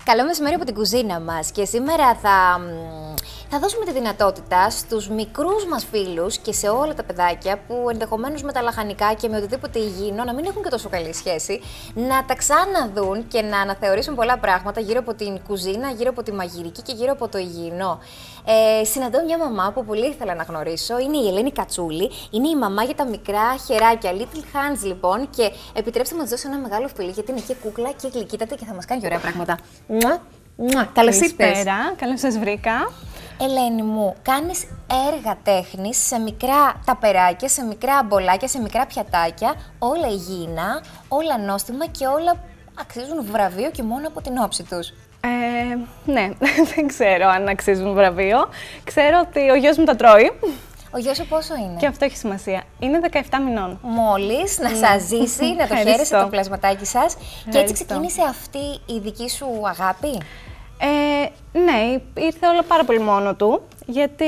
Καλό μεσημέρι από την κουζίνα μας και σήμερα θα δώσουμε τη δυνατότητα στους μικρούς μας φίλους και σε όλα τα παιδάκια που ενδεχομένως με τα λαχανικά και με οτιδήποτε υγιεινό να μην έχουν και τόσο καλή σχέση, να τα ξαναδούν και να αναθεωρήσουν πολλά πράγματα γύρω από την κουζίνα, γύρω από τη μαγειρική και γύρω από το υγιεινό. Συναντώ μια μαμά που πολύ ήθελα να γνωρίσω, είναι η Ελένη Κατσούλη, είναι η μαμά για τα μικρά χεράκια, Little Hands λοιπόν, και επιτρέψτε μου να της δώσω ένα μεγάλο φιλί γιατί είναι και κούκλα και γλυκύτατη και θα μας κάνει και ωραία πράγματα. Καλώς ήρθες. Καλησπέρα, καλώς σας βρήκα. Ελένη μου, κάνεις έργα τέχνης σε μικρά ταπεράκια, σε μικρά μπολάκια, σε μικρά πιατάκια, όλα υγιεινά, όλα νόστιμα και όλα αξίζουν βραβείο και μόνο από την όψη τους. Ναι, δεν ξέρω αν αξίζουν βραβείο. Ξέρω ότι ο γιος μου τα τρώει. Ο γιος σου πόσο είναι? Και αυτό έχει σημασία. Είναι 17 μηνών. Μόλις, να σας ζήσει, να το χαίρεσαι το πλασματάκι σας. Και έτσι ξεκίνησε αυτή η δική σου αγάπη. Ναι, ήρθε όλο πάρα πολύ μόνο του, γιατί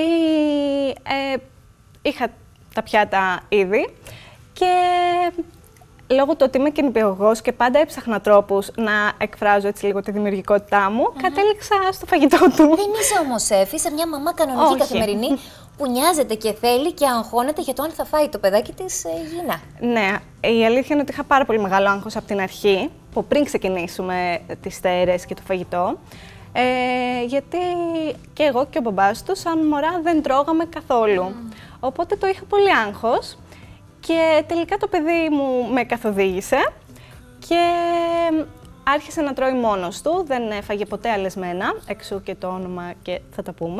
είχα τα πιάτα ήδη και λόγω του ότι είμαι και νηπιαγωγός και πάντα έψαχνα τρόπους να εκφράζω έτσι λίγο τη δημιουργικότητά μου, κατέληξα στο φαγητό του. Δεν είσαι όμως σεφ, είσαι μια μαμά κανονική καθημερινή που νοιάζεται και θέλει και αγχώνεται για το αν θα φάει το παιδάκι της υγιεινά. Ναι, η αλήθεια είναι ότι είχα πάρα πολύ μεγάλο άγχος από την αρχή, που πριν ξεκινήσουμε τις στέρες και το φαγητό. Γιατί και εγώ και ο μπαμπάς του σαν μωρά δεν τρώγαμε καθόλου. Οπότε το είχα πολύ άγχος και τελικά το παιδί μου με καθοδήγησε και άρχισε να τρώει μόνος του, δεν έφαγε ποτέ αλεσμένα, εξού και το όνομα και θα τα πούμε.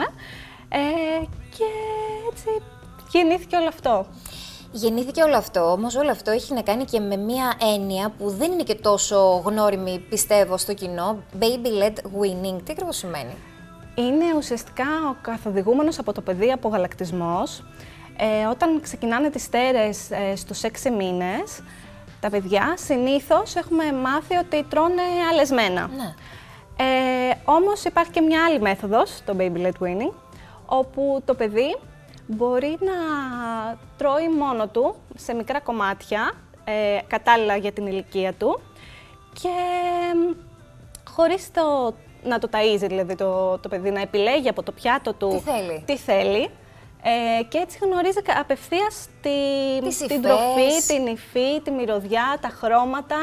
Και έτσι γεννήθηκε όλο αυτό. Γεννήθηκε όλο αυτό, όμως όλο αυτό έχει να κάνει και με μία έννοια που δεν είναι και τόσο γνώριμη, πιστεύω, στο κοινό. Baby-led weaning. Τι ακριβώς σημαίνει? Είναι ουσιαστικά ο καθοδηγούμενος από το παιδί απογαλακτισμός. Όταν ξεκινάνε τις στέρες στους 6 μήνες, τα παιδιά συνήθως έχουμε μάθει ότι τρώνε αλεσμένα. Ναι. Όμως υπάρχει και μια άλλη μέθοδος, το baby-led weaning, όπου το παιδί μπορεί να τρώει μόνο του σε μικρά κομμάτια, κατάλληλα για την ηλικία του και χωρίς να το ταΐζει, δηλαδή το παιδί να επιλέγει από το πιάτο του τι θέλει. Και έτσι γνωρίζει απευθείας την τροφή, την υφή, τη μυρωδιά, τα χρώματα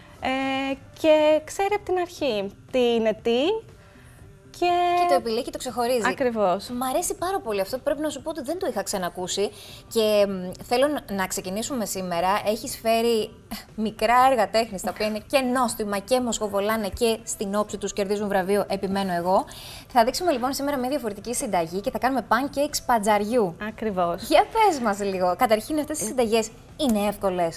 και ξέρει από την αρχή τι είναι τι. Και το επιλέγει και το ξεχωρίζει. Ακριβώς. Μ' αρέσει πάρα πολύ αυτό. Πρέπει να σου πω ότι δεν το είχα ξανακούσει. Και θέλω να ξεκινήσουμε σήμερα. Έχεις φέρει μικρά έργα τέχνης, τα οποία είναι και νόστιμα και μοσχοβολάνε και στην όψη τους κερδίζουν βραβείο, επιμένω εγώ. Θα δείξουμε λοιπόν σήμερα μια διαφορετική συνταγή και θα κάνουμε pancakes πατζαριού. Ακριβώς. Για πες μας λίγο. Καταρχήν, αυτές οι συνταγές είναι εύκολες?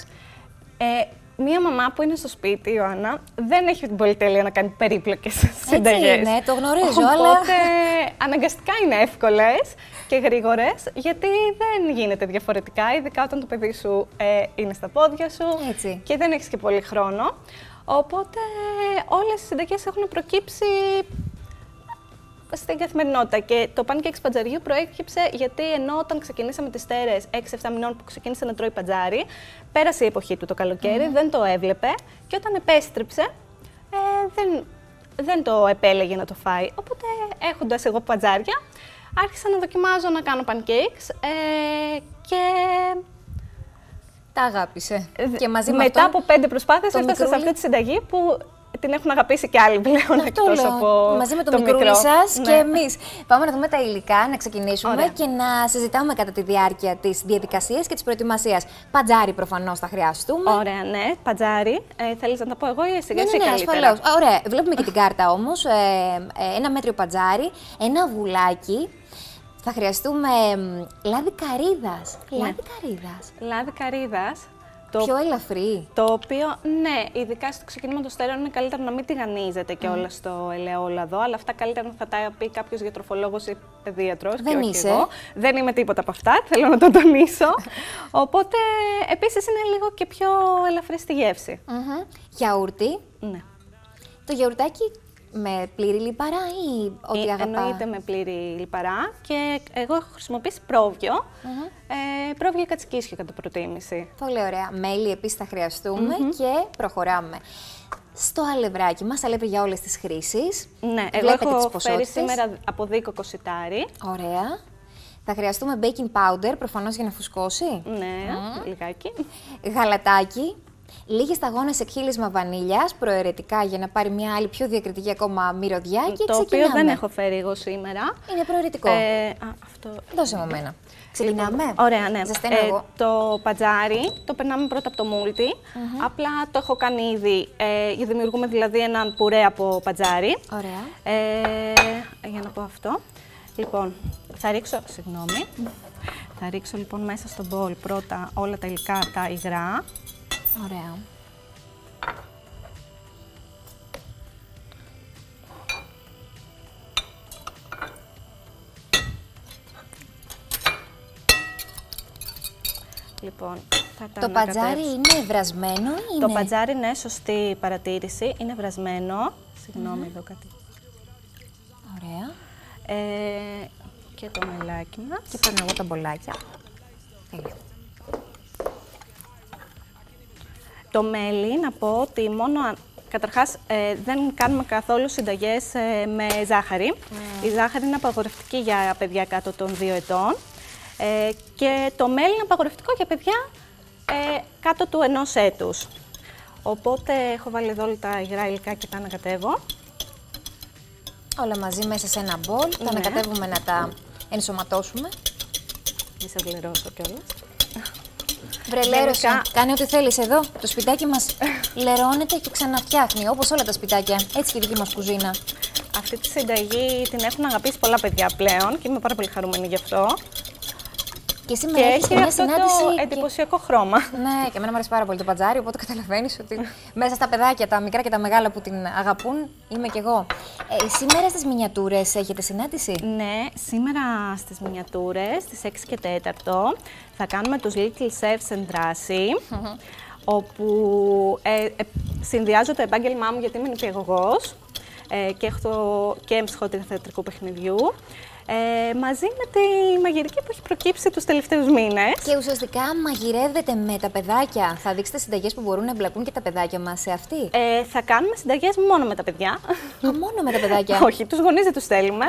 Μία μαμά που είναι στο σπίτι, η Ιωάννα, δεν έχει την πολυτέλεια να κάνει περίπλοκες συνταγές. Έτσι είναι, το γνωρίζω, οπότε, αλλά αναγκαστικά είναι εύκολες και γρήγορες, γιατί δεν γίνεται διαφορετικά, ειδικά όταν το παιδί σου είναι στα πόδια σου και δεν έχεις και πολύ χρόνο. Οπότε όλες οι συνταγές έχουν προκύψει στην καθημερινότητα και το pancakes πατζαριού προέκυψε γιατί ενώ όταν ξεκινήσαμε τις στέρες 6-7 μηνών που ξεκίνησε να τρώει πατζάρι, πέρασε η εποχή του το καλοκαίρι, δεν το έβλεπε και όταν επέστρεψε δεν το επέλεγε να το φάει. Οπότε έχοντας εγώ πατζάρια, άρχισα να δοκιμάζω να κάνω pancakes και τα αγάπησε. Και μαζί μετά από 5 προσπάθειες έφτασα σε αυτή τη συνταγή που την έχουν αγαπήσει και άλλοι πλέον εκτός από μαζί με το μικρούλι σας και εμείς. Πάμε να δούμε τα υλικά, να ξεκινήσουμε και να συζητάμε κατά τη διάρκεια της διαδικασίας και της προετοιμασίας. Πατζάρι προφανώς θα χρειαστούμε. Ωραία, ναι, πατζάρι. Θέλεις να τα πω εγώ ή εσύ? Ναι, ασφαλώς. Ωραία, βλέπουμε και την κάρτα όμως. Ένα μέτριο πατζάρι, ένα βουλάκι. Θα χρειαστούμε λάδι καρύδας. Λάδι καρύδας. Πιο ελαφρή. Το οποίο, ναι, ειδικά στο ξεκίνημα των στέρεων είναι καλύτερο να μην τηγανίζεται και όλα στο ελαιόλαδο, αλλά αυτά καλύτερα θα τα πει κάποιος γιατροφολόγος ή παιδίατρος. Δεν είσαι. Εγώ. Δεν είμαι τίποτα από αυτά, θέλω να το τονίσω. Οπότε, επίσης είναι λίγο και πιο ελαφρύ στη γεύση. Γιαούρτι. Ναι. Το γιαουρτάκι με πλήρη λιπαρά ή ό,τι αγαπά? Εννοείται με πλήρη λιπαρά και εγώ έχω χρησιμοποιήσει πρόβιο. Πρόβιο κατσικίσιο κατά προτίμηση. Πολύ ωραία. Μέλι επίσης θα χρειαστούμε και προχωράμε. στο αλευράκι μας, αλεύρι για όλες τις χρήσεις. Ναι, εγώ έχω φέρει σήμερα από δίκο κοσιτάρι. Ωραία. Θα χρειαστούμε baking powder, προφανώς για να φουσκώσει. Ναι, λιγάκι. Γαλατάκι. Λίγες σταγόνες εκχύλισμα βανίλιας, προαιρετικά για να πάρει μια άλλη πιο διακριτική ακόμα μυρωδιά και το οποίο δεν έχω φέρει εγώ σήμερα. Είναι προαιρετικό. Αυτό... Δώσε μου εμένα. Ξεκινάμε. Ωραία, ναι. Το πατζάρι το περνάμε πρώτα από το μούλτι. Απλά το έχω κάνει ήδη. Δημιουργούμε δηλαδή έναν πουρέ από πατζάρι. Ωραία. Για να πω αυτό. Λοιπόν, θα ρίξω, θα ρίξω λοιπόν μέσα στο μπολ πρώτα όλα τα υλικά, τα υγρά. Ωραία. Λοιπόν, το πατζάρι είναι βρασμένο ή Το πατζάρι είναι σωστή παρατήρηση, είναι βρασμένο. Συγγνώμη, εδώ κάτι. Ωραία. Και το μελάκι μας. Και παίρνω εγώ τα μπολάκια. Το μέλι, να πω ότι καταρχάς δεν κάνουμε καθόλου συνταγές με ζάχαρη. Η ζάχαρη είναι απαγορευτική για παιδιά κάτω των 2 ετών. Και το μέλι είναι απαγορευτικό για παιδιά κάτω του 1 έτους. Οπότε έχω βάλει εδώ όλα τα υγρά υλικά και τα ανακατεύω. Όλα μαζί μέσα σε ένα μπολ, τα ανακατεύουμε να τα ενσωματώσουμε. Μη σας λερώσω κιόλας. Βρε Λέρωσα, κάνε ό,τι θέλεις εδώ. Το σπιτάκι μας λερώνεται και ξαναφτιάχνει, όπως όλα τα σπιτάκια. Έτσι και η δική μας κουζίνα. Αυτή τη συνταγή την έχουν αγαπήσει πολλά παιδιά πλέον και είμαι πάρα πολύ χαρούμενη γι' αυτό. Και σήμερα έχεις και μια συνάντηση. Το εντυπωσιακό χρώμα. Ναι, και εμένα μου αρέσει πάρα πολύ το πατζάρι, οπότε καταλαβαίνεις ότι μέσα στα παιδάκια, τα μικρά και τα μεγάλα που την αγαπούν, είμαι κι εγώ. Σήμερα στις μινιατούρες έχετε συνάντηση? Ναι, σήμερα στις μινιατούρες, στις 6 και 4, θα κάνουμε τους Little Chefs εν δράση, όπου συνδυάζω το επάγγελμά μου γιατί είμαι νηπιαγωγός και έχω και εμψυχότητα θεατρικού παιχνιδιού. Μαζί με τη μαγειρική που έχει προκύψει τους τελευταίους μήνες. Και ουσιαστικά μαγειρεύετε με τα παιδάκια. Θα δείξετε συνταγές που μπορούν να εμπλακούν και τα παιδάκια μας σε αυτή. Θα κάνουμε συνταγές μόνο με τα παιδιά. Μόνο με τα παιδάκια. Όχι, τους γονείς δεν τους στέλνουμε.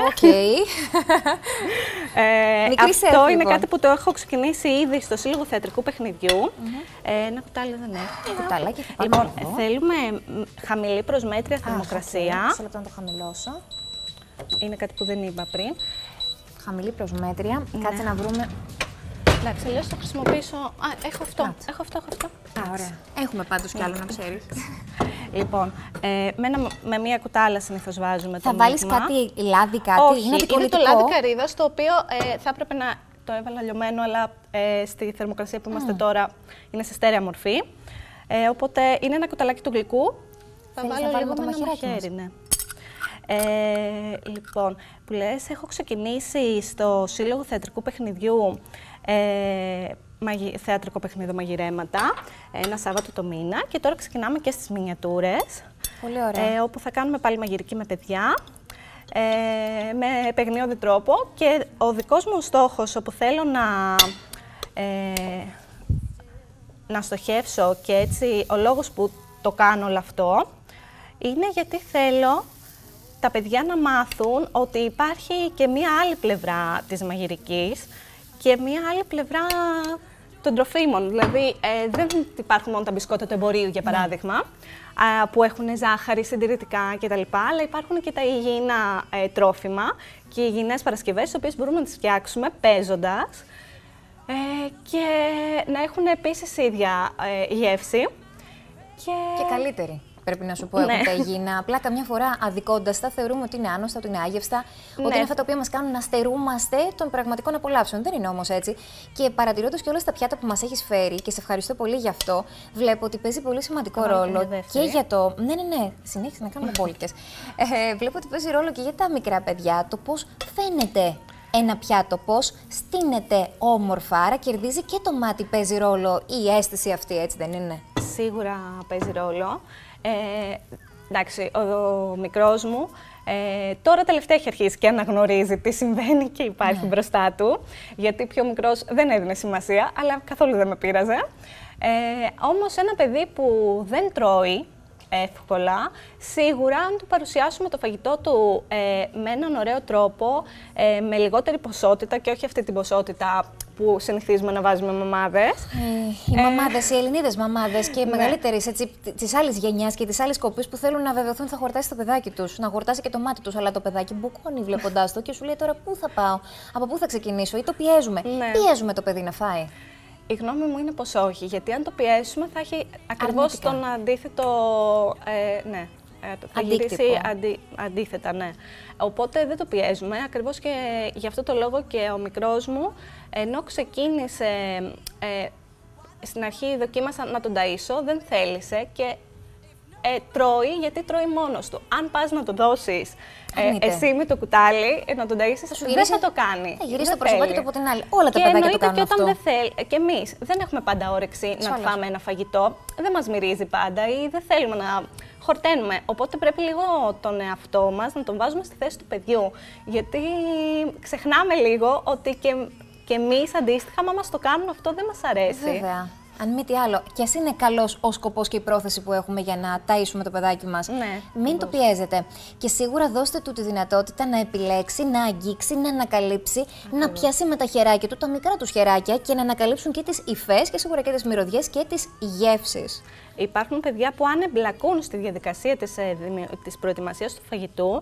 Αυτό είναι κάτι που το έχω ξεκινήσει ήδη στο Σύλλογο Θεατρικού Παιχνιδιού. Ένα κουτάλι δεν έχει. Κουταλάκι θα Λοιπόν, θέλουμε χαμηλή προσμέτρια θερμοκρασία. Σε λεπτό να το χαμηλώσω. Είναι κάτι που δεν είπα πριν. Χαμηλή προσμέτρια. Κάτσε να βρούμε. Εντάξει, αλλιώς θα χρησιμοποιήσω. Έχω αυτό. Έχω αυτό. Ωραία. Έχουμε πάντως κι άλλο να ξέρεις. Λοιπόν, με μία κουτάλα συνήθως βάζουμε το Θα βάλεις κάτι λάδι, κάτι? Όχι, είναι το λάδι καρύδας, το οποίο θα έπρεπε να το έβαλα λιωμένο, αλλά στη θερμοκρασία που είμαστε τώρα είναι σε στέρεα μορφή. Οπότε είναι ένα κουταλάκι του γλυκού. Θα βάλω λίγο με ένα μαχαίρι, ναι. Λοιπόν, που λες, έχω ξεκινήσει στο Σύλλογο Θεατρικού Παιχνιδιού θεατρικό παιχνίδι μαγειρέματα, ένα Σάββατο το μήνα, και τώρα ξεκινάμε και στις μινιατούρες. Πολύ ωραία. Όπου θα κάνουμε πάλι μαγειρική με παιδιά, με παιγνιώδη τρόπο, και ο δικός μου στόχος, όπου θέλω να στοχεύσω, και έτσι ο λόγος που το κάνω όλο αυτό, είναι γιατί θέλω τα παιδιά να μάθουν ότι υπάρχει και μία άλλη πλευρά της μαγειρικής και μία άλλη πλευρά των τροφίμων. Δηλαδή, δεν υπάρχουν μόνο τα μπισκότα του εμπορίου, για παράδειγμα, που έχουν ζάχαρη, συντηρητικά κτλ. Αλλά υπάρχουν και τα υγιεινά τρόφιμα και υγιεινές παρασκευές, τις οποίες μπορούμε να τις φτιάξουμε παίζοντας και να έχουν επίσης ίδια γεύση. Και καλύτερη. Πρέπει να σου πω, έχουν τα υγιεινά. Απλά καμιά φορά αδικώντας τα, θεωρούμε ότι είναι άνοστα, ότι είναι άγευστα, ότι είναι αυτά τα οποία μας κάνουν να στερούμαστε των πραγματικών απολαύσεων. Δεν είναι όμως έτσι. Και παρατηρώντας και όλα τα πιάτα που μας έχεις φέρει, και σε ευχαριστώ πολύ γι' αυτό, βλέπω ότι παίζει πολύ σημαντικό ρόλο και για το. Ναι, συνέχισε να κάνουμε μπόλικες. Βλέπω ότι παίζει ρόλο και για τα μικρά παιδιά το πώς φαίνεται ένα πιάτο, πώς στείνεται όμορφα. Άρα κερδίζει και το μάτι, παίζει ρόλο η αίσθηση αυτή, έτσι δεν είναι? Σίγουρα παίζει ρόλο. Εντάξει, ο μικρός μου τώρα τελευταία έχει αρχίσει και αναγνωρίζει τι συμβαίνει και υπάρχει μπροστά του, γιατί πιο μικρός δεν έδινε σημασία, αλλά καθόλου δεν με πείραζε. Όμως ένα παιδί που δεν τρώει εύκολα. Σίγουρα, αν του παρουσιάσουμε το φαγητό του με έναν ωραίο τρόπο, με λιγότερη ποσότητα και όχι αυτή την ποσότητα που συνηθίζουμε να βάζουμε μαμάδες. Οι μαμάδες, οι Ελληνίδες μαμάδες και οι μεγαλύτερες της άλλης γενιάς και της άλλης κοπής που θέλουν να βεβαιωθούν ότι θα χορτάσει το παιδάκι τους, να χορτάσει και το μάτι τους. Αλλά το παιδάκι μπουκώνει βλέποντάς το και σου λέει τώρα πού θα πάω, από πού θα ξεκινήσω, ή το πιέζουμε. Πιέζουμε το παιδί να φάει. Η γνώμη μου είναι πως όχι, γιατί αν το πιέσουμε θα έχει ακριβώς τον αντίθετο. Θα γυρίσει αντίθετα, ναι. Οπότε δεν το πιέζουμε, ακριβώς και γι' αυτό το λόγο και ο μικρός μου, ενώ ξεκίνησε, στην αρχή δοκίμασα να τον ταΐσω, δεν θέλησε και τρώει γιατί τρώει μόνος του. Αν πας να το δώσεις εσύ με το κουτάλι, να τον ταΐσεις, δεν θα το κάνει. Θα γυρίσει το πρόσωπάκι του από την άλλη. Όλα τα παιδάκια το κάνουν αυτό. Και εμείς δεν έχουμε πάντα όρεξη να φάμε ένα φαγητό, δεν μας μυρίζει πάντα ή δεν θέλουμε να χορταίνουμε. Οπότε πρέπει λίγο τον εαυτό μας να τον βάζουμε στη θέση του παιδιού. Γιατί ξεχνάμε λίγο ότι και εμείς αντίστοιχα, άμα μας το κάνουν αυτό, δεν μας αρέσει. Βέβαια. Αν μη τι άλλο, κι ας είναι καλός ο σκοπός και η πρόθεση που έχουμε για να ταΐσουμε το παιδάκι μας, μην το πιέζετε. Και σίγουρα δώστε του τη δυνατότητα να επιλέξει, να αγγίξει, να ανακαλύψει, να πιάσει με τα χεράκια του, τα μικρά του χεράκια και να ανακαλύψουν και τις υφές και σίγουρα και τις μυρωδιές και τις γεύσεις. Υπάρχουν παιδιά που αν εμπλακούν στη διαδικασία της προετοιμασίας του φαγητού,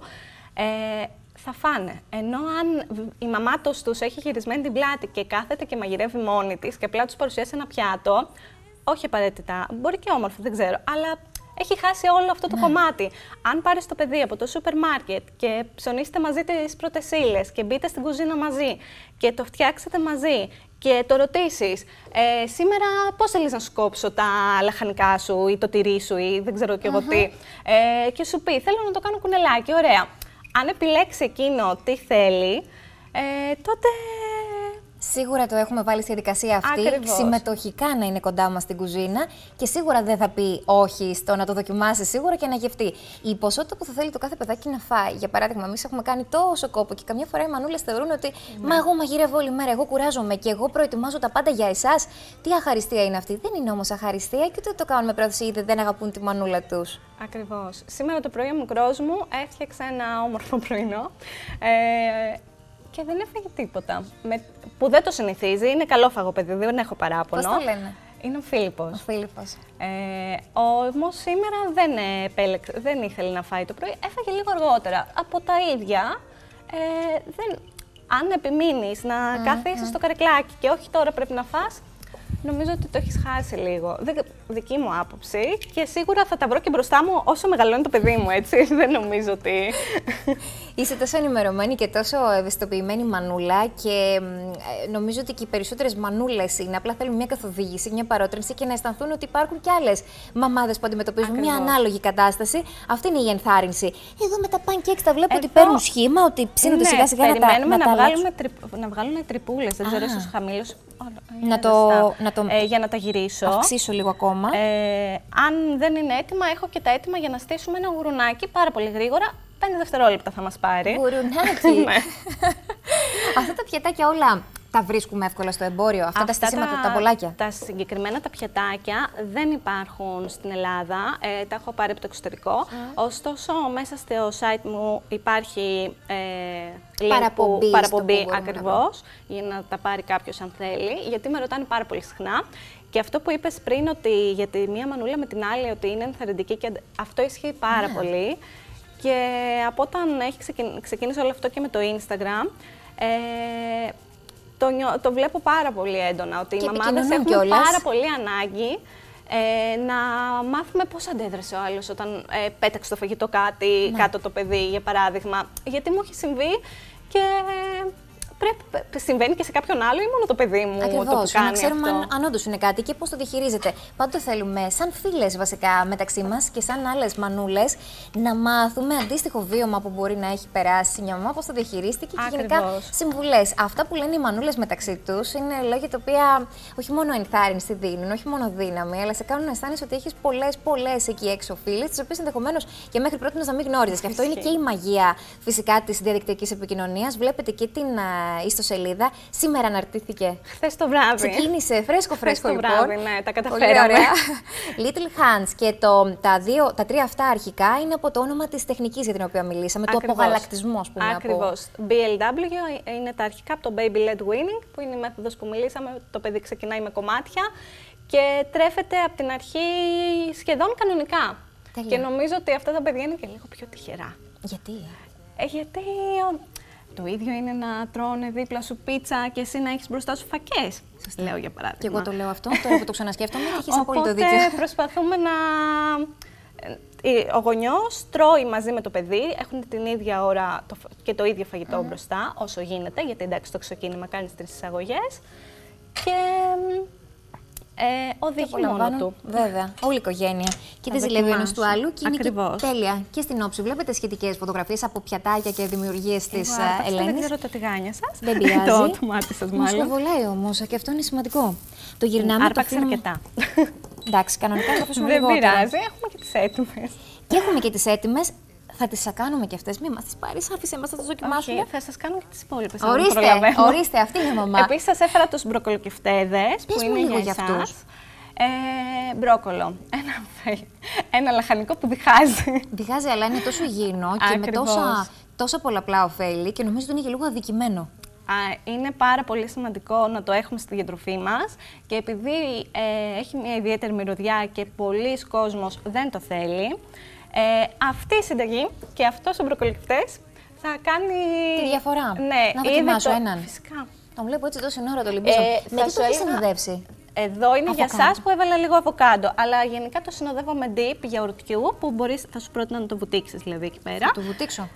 θα φάνε. Ενώ αν η μαμά τους έχει γυρισμένη την πλάτη και κάθεται και μαγειρεύει μόνη της και απλά τους παρουσιάσει ένα πιάτο, όχι απαραίτητα, μπορεί και όμορφο, δεν ξέρω, αλλά έχει χάσει όλο αυτό το κομμάτι. Αν πάρεις το παιδί από το σούπερ μάρκετ και ψωνίσετε μαζί τις πρώτες ύλες και μπείτε στην κουζίνα μαζί και το φτιάξετε μαζί και το ρωτήσεις, σήμερα πώς θέλεις να σου κόψω τα λαχανικά σου ή το τυρί σου ή δεν ξέρω κι εγώ τι, και σου πει θέλω να το κάνω κουνελάκι, ωραία. Αν επιλέξει εκείνο τι θέλει, τότε... Σίγουρα το έχουμε βάλει στη διαδικασία αυτή, ακριβώς. Συμμετοχικά να είναι κοντά μας στην κουζίνα και σίγουρα δεν θα πει όχι στο να το δοκιμάσει σίγουρα και να γευτεί. Η ποσότητα που θα θέλει το κάθε παιδάκι να φάει, για παράδειγμα, εμείς έχουμε κάνει τόσο κόπο και καμιά φορά οι μανούλες θεωρούν ότι μα εγώ μαγειρεύω όλη μέρα, εγώ κουράζομαι και εγώ προετοιμάζω τα πάντα για εσάς. Τι αχαριστία είναι αυτή. Δεν είναι όμως αχαριστία και ούτε το κάνουν με πρόθεση ή δεν αγαπούν τη μανούλα τους. Ακριβώς. Σήμερα το πρωί ο μικρός μου έφτιαξε ένα όμορφο πρωινό. Και δεν έφαγε τίποτα. Που δεν το συνηθίζει. Είναι καλό φαγό παιδί, δεν έχω παράπονο. Πώς το λένε? Είναι ο Φίλιππος. Ο Φίλιππος. Όμως σήμερα δεν ήθελε να φάει το πρωί. Έφαγε λίγο αργότερα. Από τα ίδια, αν επιμείνεις να καθίσεις στο καρεκλάκι και όχι τώρα πρέπει να φας, νομίζω ότι το έχεις χάσει λίγο. Δική μου άποψη και σίγουρα θα τα βρω και μπροστά μου όσο μεγαλώνει το παιδί μου, έτσι. Δεν νομίζω ότι... Είσαι τόσο ενημερωμένη και τόσο ευαισθητοποιημένη μανούλα και νομίζω ότι και οι περισσότερες μανούλες είναι. Απλά θέλουν μια καθοδήγηση, μια παρότρινση και να αισθανθούν ότι υπάρχουν και άλλες μαμάδες που αντιμετωπίζουν μια ανάλογη κατάσταση. Αυτή είναι η ενθάρρυνση. Εδώ με τα pancakes τα βλέπω ότι παίρνουν σχήμα, ότι ψήνονται σιγά σιγά να βγάλουν τρυπούλες. Δεν ξέρω, ίσως χαμήλως. Για να τα γυρίσω. Αυξήσω λίγο ακόμα. Αν δεν είναι έτοιμα, έχω και τα έτοιμα για να στήσουμε ένα γουρουνάκι πάρα πολύ γρήγορα. 5 δευτερόλεπτα θα μας πάρει. Γουρουνάκι. Αυτά τα πιατάκια όλα τα βρίσκουμε εύκολα στο εμπόριο, αυτά τα στήσιματα, τα πολλάκια. Τα συγκεκριμένα τα πιατάκια δεν υπάρχουν στην Ελλάδα, τα έχω πάρει από το εξωτερικό. Ωστόσο, μέσα στο site μου υπάρχει παραπομπή ακριβώς, για να τα πάρει κάποιος αν θέλει, γιατί με ρωτάνε πάρα πολύ συχνά. Και αυτό που είπες πριν, ότι για τη μία μανούλα με την άλλη ότι είναι ενθαρρυντική, και αυτό ισχύει πάρα πολύ. Και από όταν ξεκίνησε όλο αυτό και με το Instagram, το βλέπω πάρα πολύ έντονα, ότι οι μαμάδες έχουν πάρα πολύ ανάγκη να μάθουμε πώς αντέδρασε ο άλλος όταν πέταξε το φαγητό κάτω το παιδί, για παράδειγμα. Γιατί μου έχει συμβεί και συμβαίνει και σε κάποιον άλλο ή μόνο το παιδί μου? Ακριβώς, το που κάνει να ξέρουμε αυτό. αν όντως είναι κάτι και πώς το διαχειρίζεται. Πάντοτε θέλουμε, σαν φίλες βασικά μεταξύ μας και σαν άλλες μανούλες, να μάθουμε αντίστοιχο βίωμα που μπορεί να έχει περάσει μια μαμά, πώς το διαχειρίστηκε και γενικά συμβουλές. Αυτά που λένε οι μανούλες μεταξύ τους είναι λόγια τα οποία όχι μόνο ενθάρρυνση δίνουν, όχι μόνο δύναμη, αλλά σε κάνουν να αισθάνεσαι ότι έχεις πολλές εκεί έξω φίλες, τις οποίες ενδεχομένως και μέχρι πρώτη να μην γνώριζες. Και αυτό είναι και η μαγεία φυσικά της διαδικτυακής επικοινωνίας. Βλέπετε και την ιστοσελίδα. Σήμερα αναρτήθηκε. Χθες το βράδυ. Ξεκίνησε φρέσκο το λοιπόν. βράδυ, ναι, τα καταφέραμε. Little Hands και τα τρία αυτά αρχικά είναι από το όνομα της τεχνικής για την οποία μιλήσαμε, του απογαλακτισμού, ας πούμε. Ακριβώς. BLW είναι τα αρχικά από το Baby Led Weaning, που είναι η μέθοδος που μιλήσαμε. Το παιδί ξεκινάει με κομμάτια και τρέφεται από την αρχή σχεδόν κανονικά. Τέλεια. Και νομίζω ότι αυτά τα παιδιά είναι και λίγο πιο τυχερά. Γιατί? Γιατί το ίδιο είναι να τρώνε δίπλα σου πίτσα και εσύ να έχεις μπροστά σου φακές. Σας λέω για παράδειγμα. Και εγώ το λέω αυτό, τώρα που το ξανασκέφτομαι, έχεις απόλυτο δίκιο. Οπότε προσπαθούμε να... Ο γονιός τρώει μαζί με το παιδί, έχουν την ίδια ώρα και το ίδιο φαγητό μπροστά, όσο γίνεται, γιατί εντάξει το ξεκίνημα κάνει 3 εισαγωγές. Και οδηγεί μόνο του. Βέβαια, όλη η οικογένεια. Και δεν ζηλεύει ο ένας του άλλου και είναι και τέλεια. Και στην όψη βλέπετε σχετικές φωτογραφίες από πιατάκια και δημιουργίες της Ελένης. Δεν ξέρω τα τηγάνια σας. Δεν πειράζει. Το μάτι σας μάλλον. Μας κοβολάει όμως και αυτό είναι σημαντικό. Το γυρνάμε. Άρπαξε αρκετά. Εντάξει, κανονικά θα αφήσουμε λιγότερα. Δεν πειράζει, έχουμε και τις έτοιμες. Και έχουμε και τις έτοιμες. Θα τις κάνουμε και αυτές. Μην μας τις πάρεις, άφησε μας, θα τις δοκιμάσουμε. Όχι, θα σας κάνω και τις υπόλοιπες. Ορίστε, αυτή είναι η μαμά. Επίσης, σας έφερα τους μπροκολοκεφτέδες που είναι λίγο για αυτούς. Μπρόκολο. Ένα λαχανικό που διχάζει. Διχάζει, αλλά είναι τόσο υγιεινό και με τόσα πολλαπλά ωφέλη και νομίζω ότι είναι και λίγο αδικημένο. Είναι πάρα πολύ σημαντικό να το έχουμε στη διατροφή μας και επειδή έχει μια ιδιαίτερη μυρωδιά και πολλοί κόσμος δεν το θέλει, αυτή η συνταγή και αυτός ο μπροκολοκεφτές θα κάνει τη διαφορά. Ναι, να δοκιμάσω έναν. Φυσικά. Τον βλέπω έτσι τόση ώρα, το λυμπίζω. Με τι το έχεις συνοδεύσει? Εδώ είναι για εσάς που έβαλα λίγο αβοκάντο, αλλά γενικά το συνοδεύω με dip γιαουρτιού που θα σου πρότεινα να το βουτήξεις δηλαδή εκεί πέρα. Θα το βουτήξω.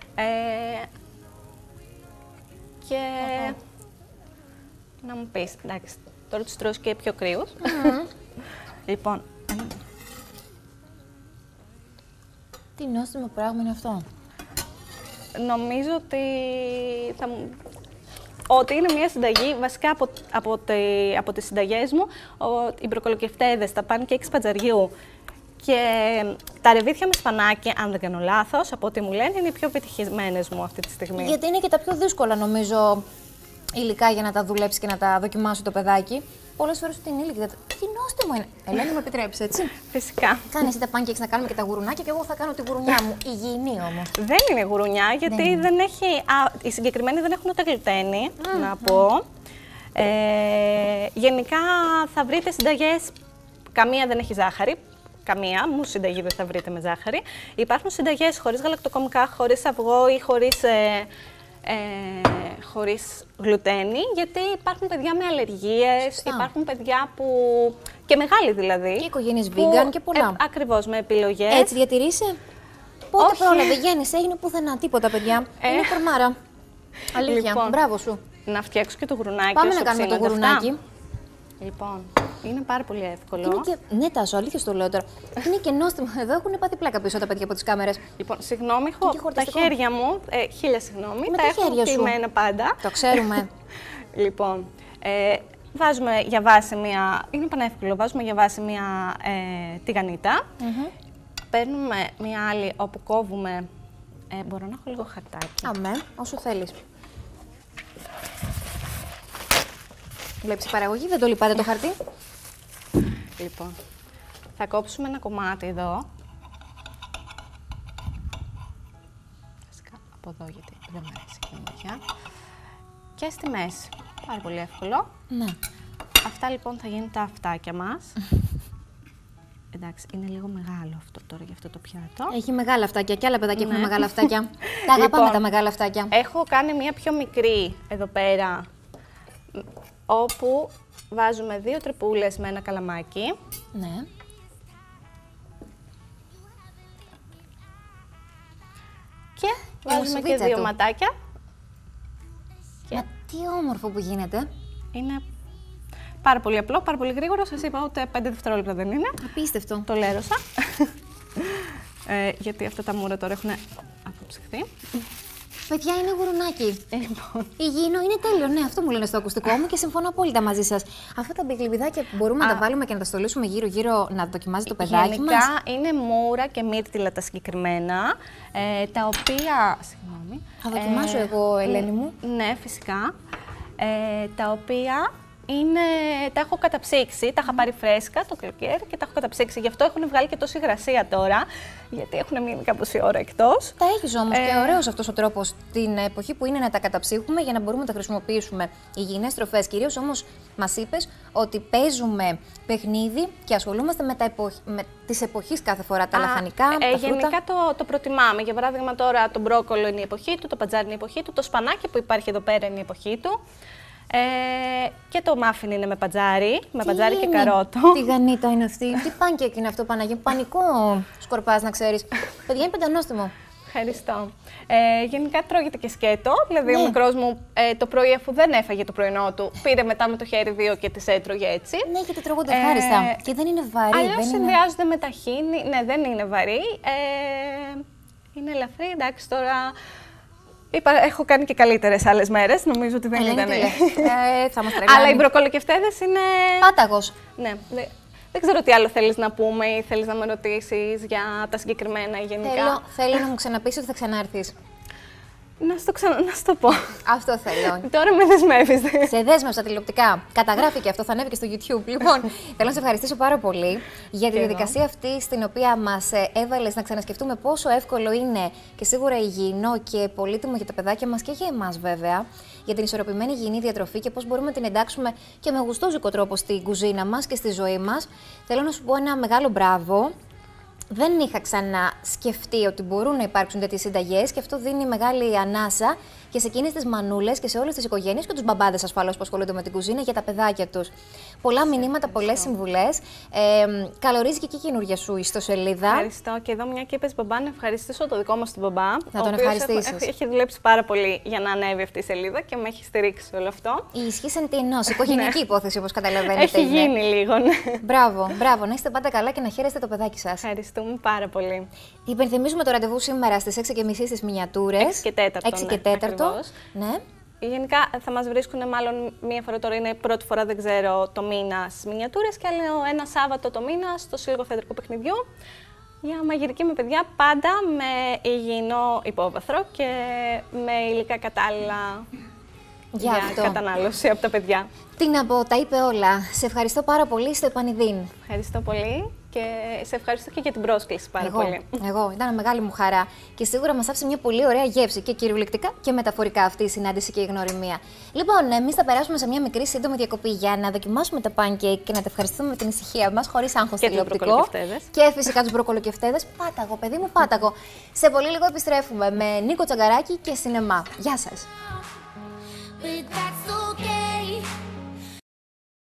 Και να μου πεις, εντάξει, τώρα τους τρως και πιο κρύους. Λοιπόν, τι νόστιμο πράγμα είναι αυτό. Νομίζω ότι είναι μια συνταγή, βασικά από τις συνταγές μου, οι μπροκολοκεφτέδες, τα pancakes πατζαριού και τα ρεβίθια με σπανάκι, αν δεν κάνω λάθος, από ό,τι μου λένε, είναι οι πιο πετυχημένες μου αυτή τη στιγμή. Γιατί είναι και τα πιο δύσκολα, νομίζω, υλικά για να τα δουλέψει και να τα δοκιμάσει το παιδάκι. Πολλές φορές την ήλικη. Τι νόστιμο είναι. Ελένη, μου επιτρέψει, έτσι. Φυσικά. Κάνε εσύ τα pancakes να κάνουμε και τα γουρουνάκια και εγώ θα κάνω τη γουρουνιά μου. Υγιεινή όμως. Δεν είναι γουρουνιά, γιατί δεν έχει. Οι συγκεκριμένοι δεν έχουν ούτε γλουτένη, να πω. Γενικά θα βρείτε συνταγές. Καμία δεν έχει ζάχαρη. Καμία μου συνταγή δεν θα βρείτε με ζάχαρη. Υπάρχουν συνταγές χωρίς γαλακτοκομικά, χωρίς αυγό ή χωρίς γλουτένη, γιατί υπάρχουν παιδιά με αλλεργίες, υπάρχουν παιδιά που. Και μεγάλοι δηλαδή. Και οικογένειες vegan και πολλά. Ακριβώς, με επιλογές. Έτσι διατηρείσαι. Πότε πρόλαβε, γέννησε, έγινε πουθενά, τίποτα παιδιά. Είναι κορμάρα. Αλήθεια, λοιπόν, μπράβο σου. Να φτιάξω και το γουρουνάκι. Πάμε να κάνουμε το γουρουνάκι. Λοιπόν, είναι πάρα πολύ εύκολο. Είναι και... Ναι, Τάσο, αλήθεια το λέω τώρα. Είναι και νόστιμο. Εδώ έχουν πάθει πλάκα πίσω τα παιδιά από τις κάμερες. Λοιπόν, συγγνώμη, έχω τα χέρια μου. Χίλια συγγνώμη. Τα έχω φτιημένα πάντα. Το ξέρουμε. Λοιπόν, βάζουμε για βάση μία. Είναι πανεύκολο. Βάζουμε για βάση μία τηγανίτα. Παίρνουμε μία άλλη όπου κόβουμε. Μπορώ να έχω λίγο χαρτάκι. Αμέ, όσο θέλεις. Βλέπεις η παραγωγή, δεν το λυπάτε το χαρτί. Λοιπόν, θα κόψουμε ένα κομμάτι εδώ. Φυσικά από εδώ, γιατί δεν μου αρέσει η μεριά. Και στη μέση. Πάρα πολύ εύκολο. Ναι. Αυτά λοιπόν θα γίνουν τα αυτάκια μας. Εντάξει, είναι λίγο μεγάλο αυτό τώρα για αυτό το πιάτο. Έχει μεγάλα αυτάκια και άλλα παιδάκια έχουν μεγάλα αυτάκια. Τα αγαπάμε τα μεγάλα αυτάκια. Έχω κάνει μια πιο μικρή εδώ πέρα, όπου βάζουμε 2 τρυπούλες με ένα καλαμάκι. Ναι. Και βάζουμε και 2 ματάκια. Μα τι όμορφο που γίνεται. Είναι πάρα πολύ απλό, πάρα πολύ γρήγορο. Σας είπα ούτε 5 δευτερόλεπτα δεν είναι. Απίστευτο. Το λέρωσα. Γιατί αυτά τα μούρα τώρα έχουν αποψυχθεί. Παιδιά, είναι γουρουνάκι. Λοιπόν. Υγιεινό, είναι τέλειο. Ναι, αυτό μου λένε στο ακουστικό μου και συμφωνώ απόλυτα μαζί σας. Αυτά τα μπιγλιβιδάκια που μπορούμε να τα βάλουμε και να τα στολίσουμε γύρω-γύρω να δοκιμάζει το παιδάκι μας. Γενικά είναι μούρα και μύρτιλα τα συγκεκριμένα, τα οποία. Συγγνώμη. Θα δοκιμάσω εγώ, Ελένη μου. Ναι, φυσικά. τα οποία τα έχω καταψύξει, τα είχα πάρει φρέσκα το καλοκαίρι και τα έχω καταψύξει. Γι' αυτό έχουν βγάλει και τόση υγρασία τώρα, γιατί έχουν μείνει κάπως η ώρα εκτός. Τα έχεις όμως και ωραίος αυτός ο τρόπος την εποχή που είναι να τα καταψύχουμε για να μπορούμε να τα χρησιμοποιήσουμε υγιεινές τροφές. Κυρίως όμως μας είπες ότι παίζουμε παιχνίδι και ασχολούμαστε με τις εποχής κάθε φορά, τα λαχανικά, τα φρούτα. Γενικά το προτιμάμε. Για παράδειγμα τώρα το μπρόκολο είναι η εποχή του, το πατζάρι είναι η εποχή του, το σπανάκι που υπάρχει εδώ πέρα είναι η εποχή του. Και το μάφιν είναι με πατζάρι, και καρότο. Τι γανίτα είναι αυτή, τι πάνκεκ είναι αυτό, Παναγία, πανικό σκορπάς να ξέρεις. Παιδιά, είναι πεντανόστιμο. Ευχαριστώ. Γενικά τρώγεται και σκέτο, δηλαδή ο μικρός μου το πρωί αφού δεν έφαγε το πρωινό του, πήρε μετά με το χέρι 2 και τις έτρωγε έτσι. Ναι, γιατί τρώγονται ευχάριστα και δεν είναι βαρύ. Αλλιώς συνδυάζονται με ταχίνι, ναι δεν είναι βαρύ, είναι ελαφρύ, εντάξει τώρα. Έχω κάνει και καλύτερες άλλες μέρες, νομίζω ότι δεν ήταν. Θα μας τρελάνει. Αλλά οι μπροκολοκεφτέδες είναι... Πάταγος. Ναι. Δεν ξέρω τι άλλο θέλεις να πούμε ή θέλεις να με ρωτήσεις για τα συγκεκριμένα ή γενικά. Θέλω να μου ξαναπείς ότι θα ξανάρθεις. Να σου το πω. Αυτό θέλω. Τώρα με δεσμεύεις. Σε δέσμευσα τηλεοπτικά. Καταγράφει και αυτό, θα ανέβει και στο YouTube. Λοιπόν, θέλω να σε ευχαριστήσω πάρα πολύ για τη διαδικασία αυτή στην οποία μας έβαλες να ξανασκεφτούμε πόσο εύκολο είναι και σίγουρα υγιεινό και πολύτιμο για τα παιδάκια μας και για εμάς βέβαια, για την ισορροπημένη υγιεινή διατροφή και πώς μπορούμε να την εντάξουμε και με γουστόζικο τρόπο στην κουζίνα μας και στη ζωή μας. Θέλω να σου πω ένα μεγάλο μπράβο. Δεν είχα ξανασκεφτεί ότι μπορούν να υπάρξουν τέτοιες συνταγές και αυτό δίνει μεγάλη ανάσα και σε εκείνες τις μανούλες και σε όλες τις οικογένειες και τους μπαμπάδες ασφαλώς που ασχολούνται με την κουζίνα για τα παιδάκια τους. Πολλά μηνύματα, πολλές συμβουλές. Καλορίζει και η καινούργια σου ιστοσελίδα. Ευχαριστώ. Και εδώ, μια και είπες μπαμπά, να ευχαριστήσω το δικό μας τον μπαμπά. Θα τον ευχαριστήσεις. Έχει δουλέψει πάρα πολύ για να ανέβει αυτή η σελίδα και με έχει στηρίξει όλο αυτό. Η ισχύς εν τη ενός, οικογενειακή υπόθεση όπως καταλαβαίνετε. Έχει γίνει λίγο. Μπράβο, να είστε πάντα καλά και να χαίρεστε το παιδάκι σας. Ευχαριστούμε πάρα πολύ. Υπενθυμίζουμε το ραντεβού σήμερα στις 6:30 στις Μινιατούρες. 6 και 4. Ναι. Γενικά θα μας βρίσκουν μάλλον μία φορά τώρα, είναι πρώτη φορά δεν ξέρω το μήνα στις Μινιατούρες και άλλο ένα Σάββατο το μήνα στο Σύλλογο Θεατρικού Παιχνιδιού για μαγειρική με παιδιά, πάντα με υγιεινό υπόβαθρο και με υλικά κατάλληλα για κατανάλωση από τα παιδιά. Τι να πω, τα είπε όλα. Σε ευχαριστώ πάρα πολύ, στο επανειδήν. Ευχαριστώ πολύ και σε ευχαριστώ και για την πρόσκληση πάρα πολύ. Εγώ, ήταν μεγάλη μου χαρά και σίγουρα μας άφησε μια πολύ ωραία γεύση και κυριολεκτικά και μεταφορικά αυτή η συνάντηση και η γνωριμία. Λοιπόν, εμείς θα περάσουμε σε μια μικρή σύντομη διακοπή για να δοκιμάσουμε τα pancake και να τα ευχαριστούμε με την ησυχία μας, χωρίς άγχος τηλεοπτικό. Και φυσικά τους μπροκολοκεφτέδες. Πάταγο, παιδί μου, πάταγο. Σε πολύ λίγο επιστρέφουμε με Νίκο Τσαγκαράκη και σινεμά. Γεια σας.